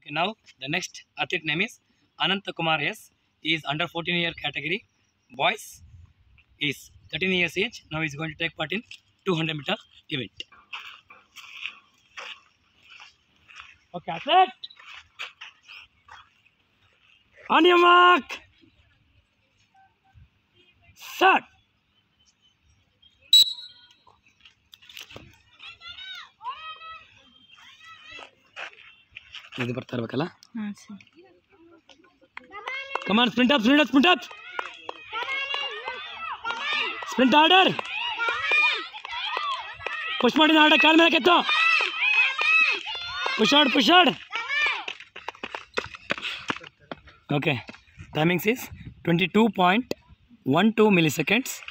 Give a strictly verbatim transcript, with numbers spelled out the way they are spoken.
Okay, now the next athlete name is Anantha Kumar. Yes, he is under fourteen year category. Boys is thirteen years age. Now he is going to take part in two hundred meter event. Okay, athlete. On your mark. Start. ಇದು ಬರ್ತಾ ಇರಬೇಕಲ್ಲ. ಹಾಂ sir. Come on, sprint up, sprint up, sprint up. Sprint harder. Push ಮಾಡಿ harder, ಕಾಲ್ ಮೇಲೆ ಕೆತ್ತು. Push hard, push hard. Okay, timings is twenty-two point one two milliseconds.